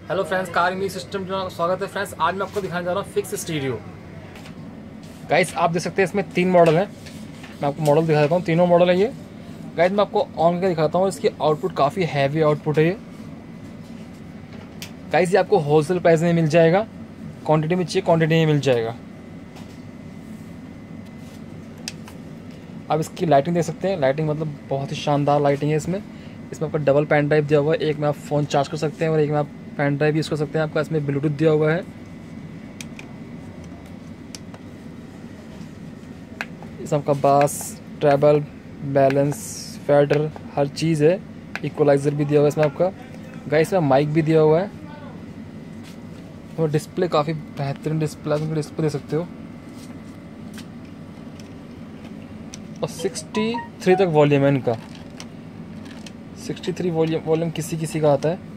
Hello friends, car music system का स्वागत है। फ्रेंड्स, आज मैं आपको दिखाने जा रहा हूँ फिक्स स्टीरियो। गाइस, आप देख सकते हैं इसमें 3 मॉडल हैं। मैं आपको मॉडल दिखा देता हूँ, तीनों मॉडल है ये। गाइस, मैं आपको ऑन करके दिखाता हूँ। इसकी आउटपुट काफ़ी हैवी आउटपुट है ये। गाइस, ये आपको होलसेल प्राइस में मिल जाएगा, क्वान्टिटी में चाहिए क्वान्टिटी में मिल जाएगा। आप इसकी लाइटिंग देख सकते हैं, लाइटिंग मतलब बहुत ही शानदार लाइटिंग है इसमें। इसमें आपका डबल पेन ड्राइव दिया हुआ है, एक में आप फ़ोन चार्ज कर सकते हैं और एक में आप पेन ड्राइव यूज़ कर सकते हैं। आपका इसमें ब्लूटूथ दिया हुआ है। इस आपका बास, ट्रैबल, बैलेंस, फेडर, हर चीज़ है। इक्वलाइज़र भी दिया हुआ है इसमें आपका। गाइस, इसमें माइक भी दिया हुआ है और डिस्प्ले काफ़ी बेहतरीन डिस्प्ले दे सकते हो। और 63 तक वॉल्यूम है इनका। 63 वॉल्यूम किसी किसी का आता है।